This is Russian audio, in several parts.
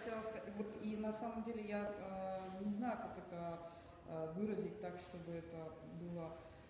хотела сказать, вот, и на самом деле я не знаю, как это выразить так, чтобы это было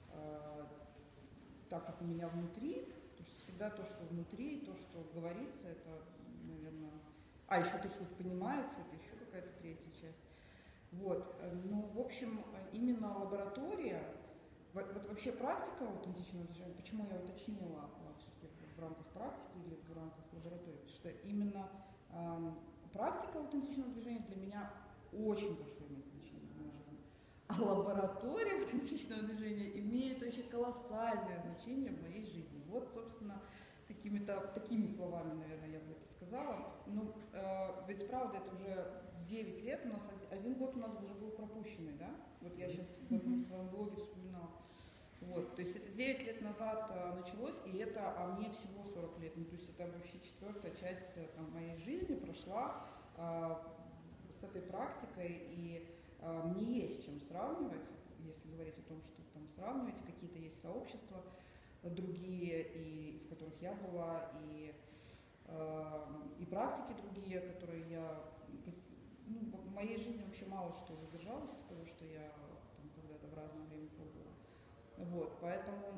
так, как у меня внутри, потому что всегда то, что внутри, то, что говорится, это, наверное... А, еще то, что понимается, это еще какая-то третья часть. Вот, ну, в общем, именно лаборатория, вот вообще практика аутентичного движения, почему я уточнила все-таки в рамках практики или в рамках лаборатории, потому что именно практика аутентичного движения для меня очень большое имеет значение в моей жизни. А лаборатория аутентичного движения имеет очень колоссальное значение в моей жизни. Вот, собственно, какими-то такими словами, наверное, я бы это сказала. Ну, ведь правда, это уже 9 лет, у нас 1 год у нас уже был пропущенный, да? Вот я сейчас в этом своем блоге вспоминала. Вот, то есть это 9 лет назад началось, и это, а мне всего 40 лет. Ну, то есть это вообще 4-я часть там, моей жизни прошла с этой практикой, и мне есть чем сравнивать, если говорить о том, что там сравнивать, какие-то есть сообщества другие, и в которых я была, и практики другие, которые я... Ну, в моей жизни вообще мало что задержалось из того, что я там когда-то в разное время пробовала. Вот, поэтому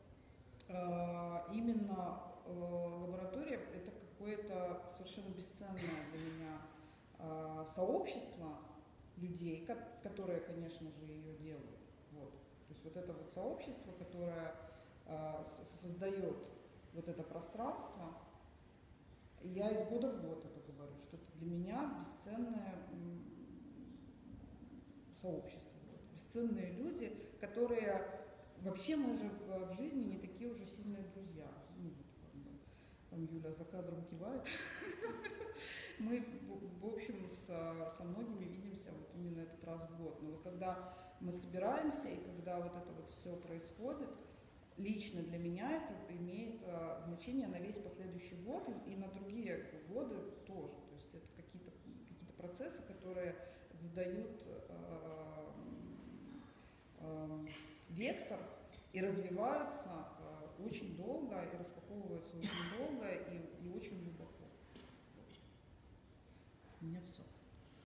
именно лаборатория – это какое-то совершенно бесценное для меня сообщество людей, которые, конечно же, ее делают. Вот. То есть вот это вот сообщество, которое создает вот это пространство, я из года в год это говорю, что это для меня бесценное сообщество, бесценные люди, которые вообще мы же в жизни не такие уже сильные друзья. Ну, вот, там Юля за кадром кивает. Мы, в общем, со многими видимся вот именно этот раз в год. Но вот когда мы собираемся и когда вот это вот все происходит, лично для меня это имеет значение на весь последующий год и на другие годы тоже. То есть это какие-то процессы, которые задают вектор и развиваются очень долго, и распаковываются очень долго и очень глубоко. У меня все.